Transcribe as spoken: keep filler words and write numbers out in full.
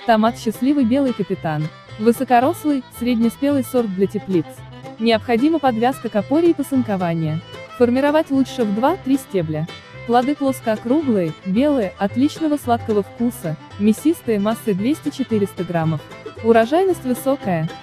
Томат «Счастливый белый капитан». Высокорослый, среднеспелый сорт для теплиц. Необходима подвязка к опоре и посынкование. Формировать лучше в два-три стебля. Плоды плоскоокруглые, белые, отличного сладкого вкуса, мясистые, массой двести-четыреста граммов. Урожайность высокая.